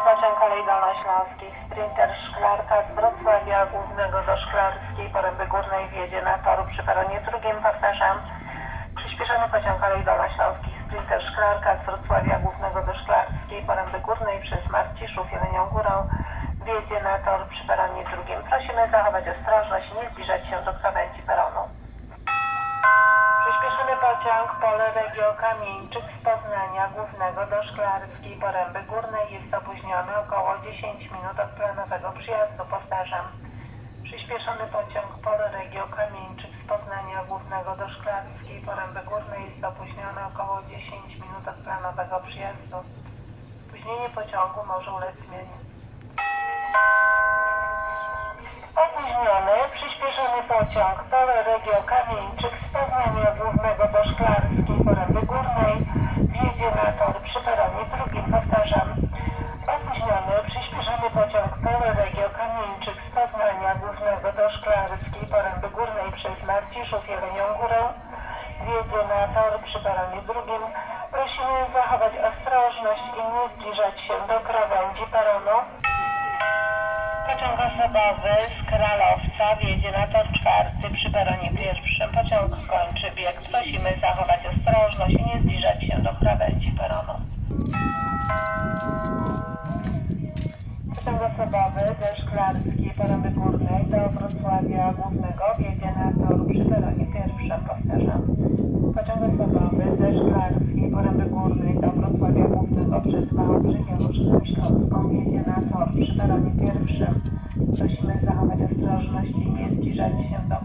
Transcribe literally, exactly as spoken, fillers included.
pociąg kolei dolnośląskich Sprinter Szklarka z Wrocławia Głównego do Szklarskiej Poręby Górnej wjedzie na tor przy peronie drugim. Powtarzam, przyspieszony pociąg kolei dolnośląskich Sprinter Szklarka z Wrocławia Głównego do Szklarskiej Poręby Górnej przez Marciszów Jelenią Górą wjedzie na tor przy peronie drugim. Prosimy zachować ostrożność i nie zbliżać się do krawędzi peronu. Przyspieszony pociąg Pole Regio Kamieńczyk z Poznania Głównego do Szklarskiej Poręby Górnej jest opóźniony około dziesięć minut od planowego przyjazdu. Powtarzam, przyspieszony pociąg Pole Regio Kamieńczyk z Poznania Głównego do Szklarskiej Poręby Górnej jest opóźniony około dziesięć minut od planowego przyjazdu. Spóźnienie pociągu może ulec zmianie. Opóźniony, przyspieszony pociąg Pole Regio Kamieńczyk z Poznania Głównego do Szklarskiej Poręby Górnej wjedzie na tor przy peronie drugim. Powtarzam, opóźniony, przyspieszony pociąg Pole Regio Kamieńczyk z Poznania Głównego do Szklarskiej Poręby Górnej przez Marciszów Jelenią Górę wjedzie na tor przy peronie drugim. Prosimy zachować ostrożność i nie zbliżać się do krawędzi peronu. Pociąg osobowy z Kralowca wjedzie na tor czwarty przy peronie pierwszym. Pociąg kończy bieg. Prosimy zachować ostrożność i nie zbliżać się do krawędzi peronu. Pociąg osobowy ze Szklarskiej Poręby Górnej do Wrocławia Głównego wjedzie na tor przy peronie pierwszym. Powtarzam. Pociąg osobowy ze Szklarskiej Poręby Górnej do Wrocławia Głównego przez Wałbrzych Januszkę Śląską wjedzie na tor przy peronie pierwszym. Prosimy zachować ostrożność i nie zbliżać się do